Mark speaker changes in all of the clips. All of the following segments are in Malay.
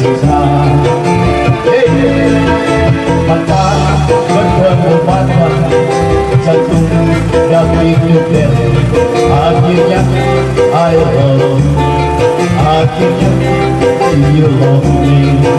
Speaker 1: cinta. Mata bertemu mata, jantung tapi getar. Akhirnya I love, akhirnya you love me.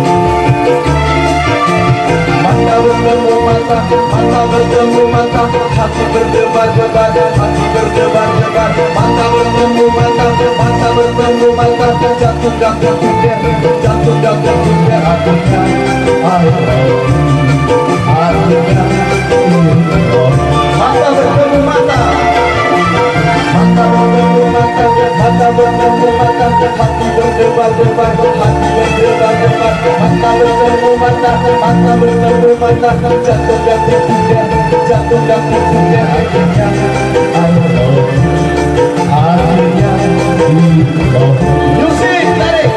Speaker 1: Mata bertemu mata, mata bertemu mata, hati berdebar-debar, hati berdebar-debar. Mata bertemu mata, mata bertemu mata, jantung dan berdebar, jantung dan berdebar. Akhirnya I love, akhirnya you love. Mata bertemu mata, mata bertemu mata, mata bertemu mata, hati berdebar-debar, hati berdebar-debar. Mata bertemu mata, mata bertemu mata, jatuh dan terpujar, jatuh dan terpujar. Akhirnya I love, akhirnya we love. Music, tarik.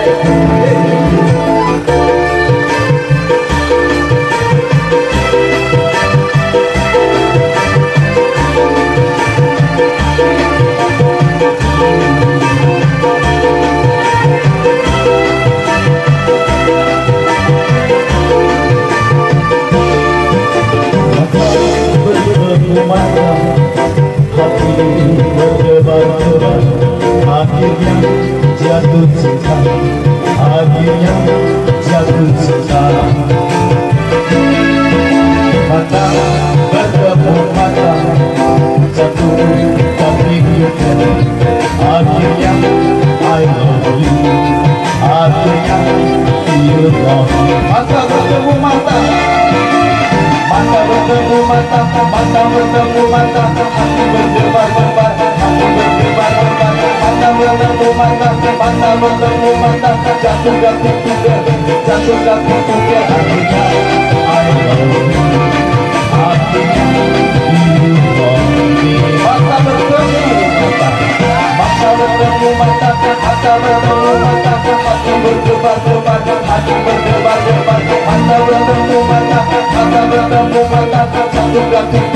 Speaker 1: Mata, hati berdebar-debar, akhirnya jatuh cinta, akhirnya jatuh cinta. Mata bertemu mata, jatuh tapi getar. Akhirnya I love you, akhirnya you love me. Mata bertemu mata, mata bertemu mata, mata bertemu mata, hati berdebar-debar, hati berdebar-debar. Mata bertemu mata, mata bertemu mata, jatuh dan terpujar, jatuh dan terpujar. Akhirnya I love you, akhirnya you love me. Mata bertemu mata, mata bertemu mata, mata bertemu mata, hati berdebar-debar, hati berdebar-debar. Mata bertemu mata, mata bertemu mata, jatuh dan terpujar.